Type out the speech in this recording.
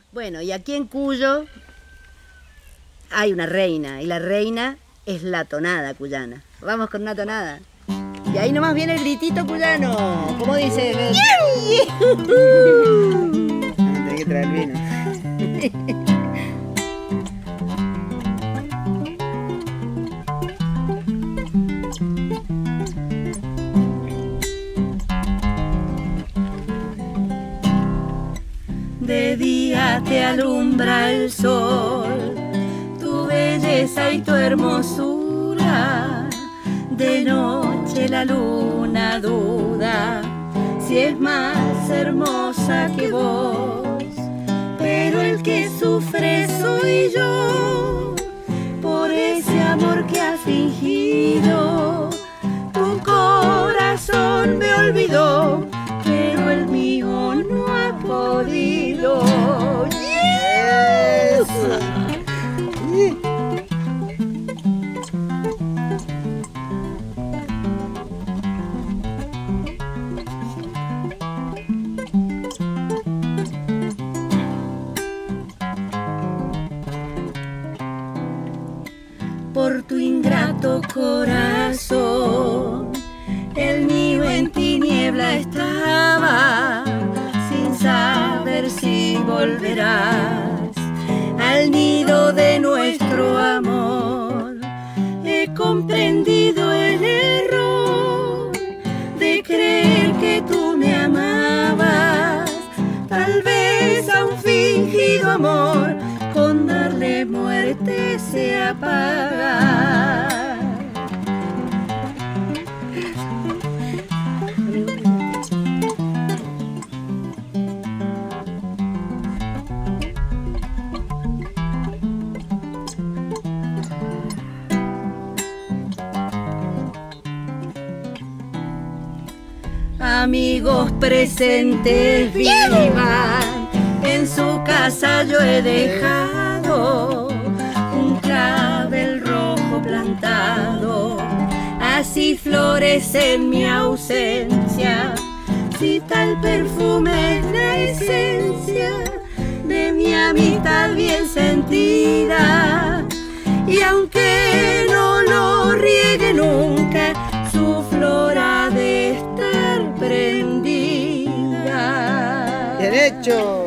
Bueno, y aquí en Cuyo hay una reina, y la reina es la tonada cuyana. Vamos con una tonada. Y ahí nomás viene el gritito cuyano. ¿Cómo dice? Vamos a tener que traer vino. De día te alumbra el sol, tu belleza y tu hermosura. De noche la luna duda si es más hermosa que vos. Pero el que sufre soy yo, por ese amor que has fingido. Tu corazón me olvidó, pero el mío no ha podido. Yes. Por tu ingrato corazón, el mío en tiniebla estaba, sin saber si volverás al nido de nuestro amor. He comprendido el error de creer que tú me amabas, tal vez a un fingido amor con darle muerte se apaga. Amigos presentes vivan, en su casa yo he dejado un clavel rojo plantado, así florece en mi ausencia. Si tal perfume es la esencia de mi amistad bien sentida, y aunque no lo riegue nunca, su flor ha de estar prendida. ¡Derecho!